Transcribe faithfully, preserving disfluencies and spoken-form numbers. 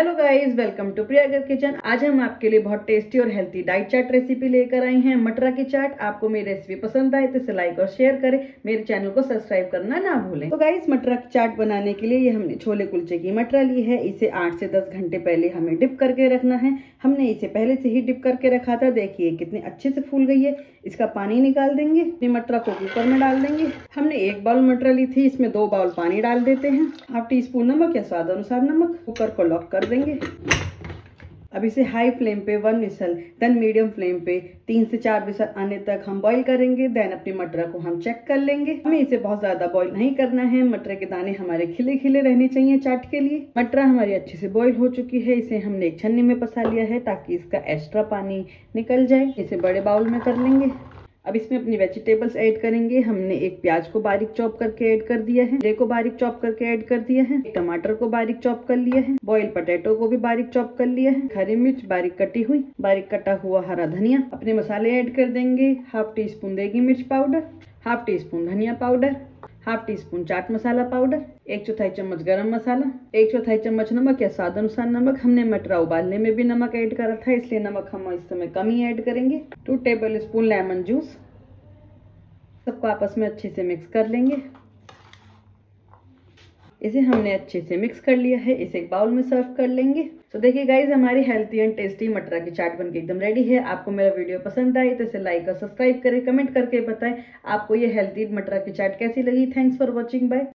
Hello guys, welcome to Priya kitchen. आज हम आपके लिए बहुत टेस्टी और हेल्थी डाइट चाट रेसिपी लेकर आए हैं, मटरा की चाट। आपको मेरी रेसिपी पसंद आए तो इसे लाइक और शेयर करें, मेरे चैनल को सब्सक्राइब करना ना भूलें। तो गाइस, मटरा की चाट बनाने के लिए ये हमने छोले कुलचे की मटरा ली है। इसे आठ से दस घंटे पहले हमें डिप करके रखना है। हमने इसे पहले से ही डिप करके रखा था। देखिए कितने अच्छे से फूल गई है। इसका पानी निकाल देंगे। अपनी मटरा को कुकर में डाल देंगे। हमने एक बाउल मटरा ली थी, इसमें दो बाउल पानी डाल देते हैं। हाफ टी स्पून नमक या स्वाद अनुसार नमक। कुकर को लॉक कर देंगे। अब इसे हाई फ्लेम पे one whistle, then medium flame पे तीन से चार विसल आने तक हम बॉईल करेंगे। देन अपनी मटरा को हम चेक कर लेंगे। हमें इसे बहुत ज्यादा बॉईल नहीं करना है। मटरे के दाने हमारे खिले खिले रहने चाहिए चाट के लिए। मटरा हमारी अच्छे से बॉईल हो चुकी है। इसे हमने एक छन्नी में पसा लिया है ताकि इसका एक्स्ट्रा पानी निकल जाए। इसे बड़े बाउल में कर लेंगे। अब इसमें अपनी वेजिटेबल्स ऐड करेंगे। हमने एक प्याज को बारीक चॉप करके ऐड कर दिया है, को बारीक चॉप करके ऐड कर दिया है, टमाटर को बारीक चॉप कर लिया है, बॉइल पोटैटो को भी बारीक चॉप कर लिया है, हरी मिर्च बारीक कटी हुई, बारीक कटा हुआ हरा धनिया। अपने मसाले ऐड कर देंगे। हाफ टी स्पून देगी मिर्च पाउडर, हाफ टी स्पून धनिया powder, half teaspoon chaat masala powder, एक चौथाई चम्मच गरम मसाला, एक चौथाई चम्मच नमक या स्वाद अनुसार नमक। हमने मटरा उबालने में भी नमक ऐड करा था, इसलिए नमक हम इस समय कम ही ऐड करेंगे। Two tablespoon lemon juice. सबको आपस में अच्छे से मिक्स कर लेंगे। इसे हमने अच्छे से मिक्स कर लिया है। इसे एक बाउल में सर्व कर लेंगे। तो देखिए गाइज, हमारी हेल्थी एंड टेस्टी मटरा की चाट बनके एकदम रेडी है। आपको मेरा वीडियो पसंद आए तो इसे लाइक और सब्सक्राइब करें, कमेंट करके बताएं आपको ये हेल्थी मटरा की चाट कैसी लगी। Thanks for watching, bye.